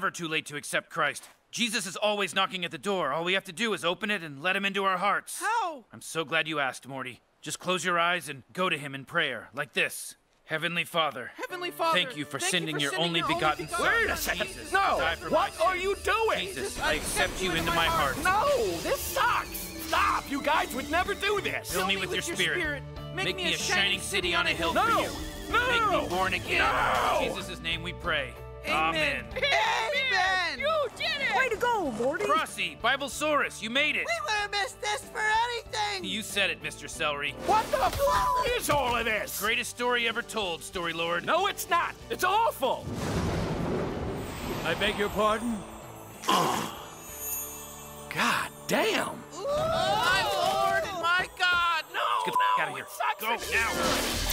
Never too late to accept Christ. Jesus is always knocking at the door. All we have to do is open it and let him into our hearts. How? I'm so glad you asked, Morty. Just close your eyes and go to him in prayer, like this. Heavenly Father. Heavenly Father. Thank you for sending your only begotten Son. Wait a second. Jesus, No. to die for my What are sins. you doing? Jesus, I accept you into my heart. No, this sucks. Stop. You guys would never do this. Fill me with your spirit. Make me a shining city on a hill No. for you. No. Make me born again. No. In Jesus' name we pray. Amen. Amen. You did it! Way to go, Morty! Crossy, Biblesaurus, you made it. We would have missed this for anything! You said it, Mr. Celery. What the f is all of this? Greatest story ever told, Story Lord. No, it's not. It's awful. I beg your pardon? God damn. My Lord and my God! No! Let's get the f out of here. it sucks Go in here. now.